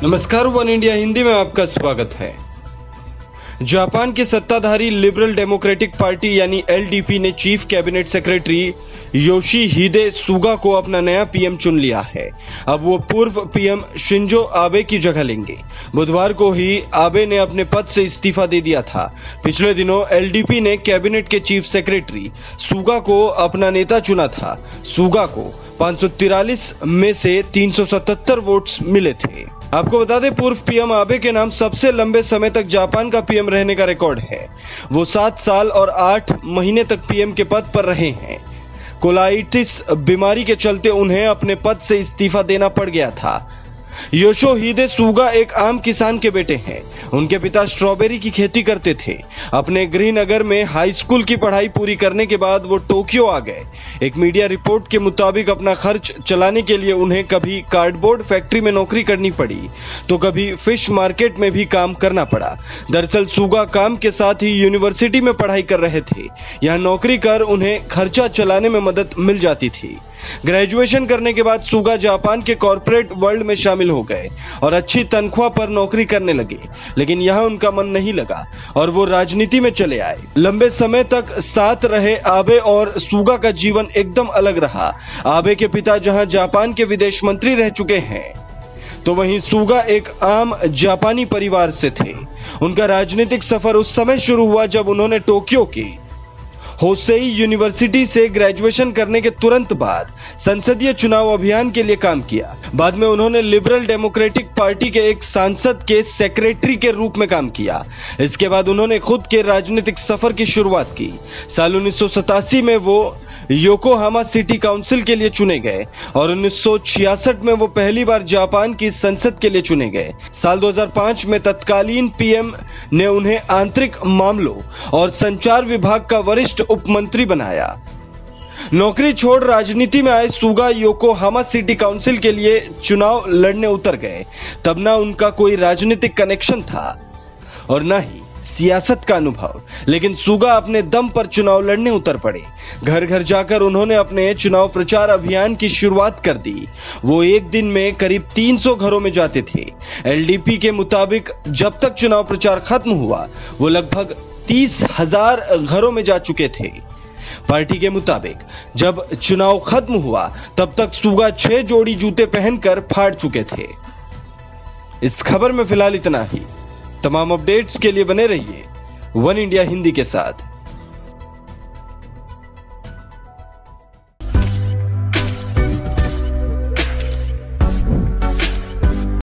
नमस्कार, one India Hindi में आपका स्वागत है। जापान के सत्ताधारी लिबरल डेमोक्रेटिक पार्टी यानी एलडीपी ने chief cabinet secretary Yoshihide Suga को अपना नया पीएम चुन लिया है। अब वो पूर्व पीएम शिंजो आबे की जगह लेंगे। बुधवार को ही आबे ने अपने पद से इस्तीफा दे दिया था। पिछले दिनों एलडीपी ने कैबिनेट के चीफ सेक्रेटरी सुगा को अपना नेता चुना था। सुगा को 543 में से 377 वोट्स मिले थे। आपको बता दें, पूर्व पीएम आबे के नाम सबसे लंबे समय तक जापान का पीएम रहने का रिकॉर्ड है। वो 7 साल और 8 महीने तक पीएम के पद पर रहे हैं। कोलाइटिस बीमारी के चलते उन्हें अपने पद से इस्तीफा देना पड़ गया था। योशिहिदे सुगा एक आम किसान के बेटे हैं। उनके पिता स्ट्रॉबेरी की खेती करते थे। अपने गृहनगर में हाई स्कूल की पढ़ाई पूरी करने के बाद वो टोक्यो आ गए। एक मीडिया रिपोर्ट के मुताबिक अपना खर्च चलाने के लिए उन्हें कभी कार्डबोर्ड फैक्ट्री में नौकरी करनी पड़ी तो कभी फिश मार्केट में भी काम करना पड़ा। दरअसल सुगा काम के साथ ही यूनिवर्सिटी में पढ़ाई कर रहे थे। यहाँ नौकरी कर उन्हें खर्चा चलाने में मदद मिल जाती थी। ग्रेजुएशन करने के बाद सुगा जापान के कॉर्पोरेट वर्ल्ड में शामिल हो गए और अच्छी तनख्वाह पर नौकरी करने लगे, लेकिन यहाँ उनका मन नहीं लगा और वो राजनीति में चले आए। लंबे समय तक साथ रहे आबे और सुगा का जीवन एकदम अलग रहा। आबे के पिता जहाँ जापान के विदेश मंत्री रह चुके हैं, तो वहीं सुगा एक आम जापानी परिवार से थे। उनका राजनीतिक सफर उस समय शुरू हुआ जब उन्होंने टोक्यो की होसेई यूनिवर्सिटी से ग्रेजुएशन करने के तुरंत बाद संसदीय चुनाव अभियान के लिए काम किया। बाद में उन्होंने लिबरल डेमोक्रेटिक पार्टी के एक सांसद के सेक्रेटरी के रूप में काम किया। इसके बाद उन्होंने खुद के राजनीतिक सफर की शुरुआत की। साल 1987 में वो योकोहामा सिटी काउंसिल के लिए चुने गए और 1966 में वो पहली बार जापान की संसद के लिए चुने गए। साल 2005 में तत्कालीन पीएम ने उन्हें आंतरिक मामलों और संचार विभाग का वरिष्ठ उपमंत्री बनाया। नौकरी छोड़ राजनीति में आए सुगा योकोहामा सिटी काउंसिल के लिए चुनाव लड़ने उतर गए। तब ना उनका कोई राजनीतिक कनेक्शन था और न ही सियासत का अनुभव, लेकिन सुगा अपने दम पर चुनाव लड़ने उतर पड़े। घर घर जाकर उन्होंने अपने चुनाव प्रचार अभियान की शुरुआत कर दी। वो एक दिन में करीब 300 घरों में जाते थे। एलडीपी के मुताबिक जब तक चुनाव प्रचार खत्म हुआ वो लगभग 30,000 घरों में जा चुके थे। पार्टी के मुताबिक जब चुनाव खत्म हुआ तब तक सुगा 6 जोड़ी जूते पहनकर फाड़ चुके थे। इस खबर में फिलहाल इतना ही। तमाम अपडेट्स के लिए बने रहिए वन इंडिया हिंदी के साथ।